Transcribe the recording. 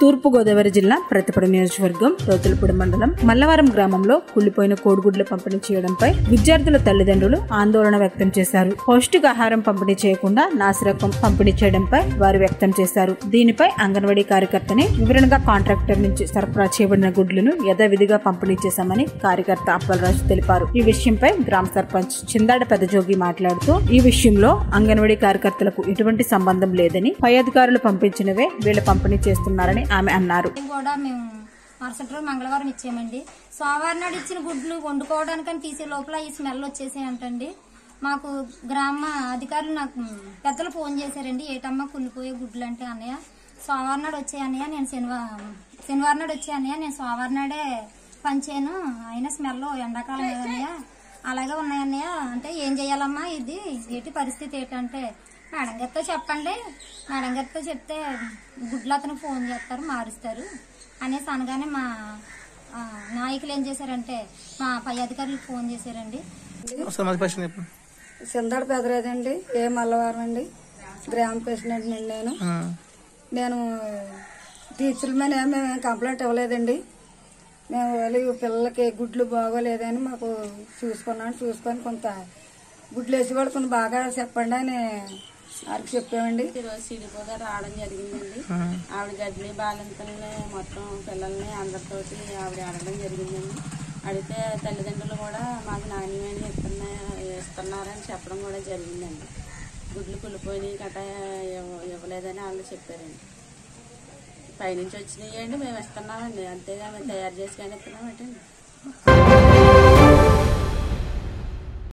తూర్పుగోదావరి జిల్లా ప్రతిపడ నియోజకవర్గం రోతులపూడి మండలం మల్లవరం గ్రామంలో కుళ్లిపోయిన కోడిగుడ్ల పంపిణీ చేయడంపై విద్యార్థుల తల్లిదండ్రులు ఆందోళన వ్యక్తం చేశారు. పౌష్టికాహారం పంపిణీ చేయకుండా నాసిరకం పంపిణీ చేయడంపై వారు వ్యక్తం చేశారు. దీనిపై అంగన్వాడీ కార్యకర్తని వివరణగా కాంట్రాక్టర్ నుంచి సరఫరా చేయబడిన గుడ్లను యథావిధిగా పంపిణీ చేశామని కార్యకర్త అప్పలరాజు తెలిపారు. ఈ విషయంపై గ్రామ సర్పంచ్ చిందాడ పెద్దజోగి మాట్లాడుతూ ఈ విషయంలో అంగన్వాడీ కార్యకర్తలకు ఎటువంటి సంబంధం లేదని, పై అధికారులు పంపించినవే వీళ్ళు పంపిణీ చేస్తున్నారని ఆమె అన్నారు. మేము మరుసటి రోజు మంగళవారం ఇచ్చామండి. సోమవారం నాడు ఇచ్చిన గుడ్లు వండుకోవడానికని తీసే లోపల ఈ స్మెల్ వచ్చేసాయంటండి. మాకు గ్రామ అధికారులు నాకు పెద్దలు ఫోన్ చేశారండి. ఏటమ్మా కుళ్ళిపోయే గుడ్లు అంటే అన్నయ్య సోమవారం నాడు వచ్చాయన్నయ్య, నేను శనివారం నాడు వచ్చాయన్నయ్య, నేను సోమవారం నాడే పంచాను, అయినా స్మెల్ ఎండాకాలం ఏదన్నయ్య అలాగే ఉన్నాయన్నయ్య అంటే ఏం చెయ్యాలమ్మా, ఇది ఏంటి పరిస్థితి ఏంటంటే మేడం గారితో చెప్పండి, మేడం గారితో చెప్తే గుడ్లు అతను ఫోన్ చేస్తారు, మారుస్తారు అనేసి అనగానే మా నాయకులు ఏం చేశారంటే మా పై అధికారులకు ఫోన్ చేశారండి. చిందాడ పెదరాదండి, ఏ మల్లవారం అండి, గ్రామ ప్రెసిడెంట్ అండి. నేను టీచర్ల మీద మేము కంప్లైంట్ ఇవ్వలేదండి. మేము పిల్లలకి గుడ్లు బాగోలేదని మాకు చూసుకొని కొంత గుడ్లు వేసి కూడా కొంత బాగా చెప్పండి అని వారికి చెప్పామండి. ఈరోజు సిడిపోగా రావడం జరిగిందండి. ఆవిడ గడ్డి బాలింతల్ని మొత్తం పిల్లల్ని అందరితోటి ఆవిడ అడగడం జరిగిందండి. అడిగితే తల్లిదండ్రులు కూడా మాకు నాణ్యమైన ఇస్తున్నారని చెప్పడం కూడా జరిగిందండి. గుడ్లు కుళ్ళిపోయినాయి గట్ట ఇవ్వలేదని వాళ్ళు చెప్పారండి. పైనుంచి వచ్చినాయి అండి, మేము ఇస్తున్నామండి, అంతేగా మేము తయారు చేసి కానీ ఇస్తున్నాం ఏంటండి.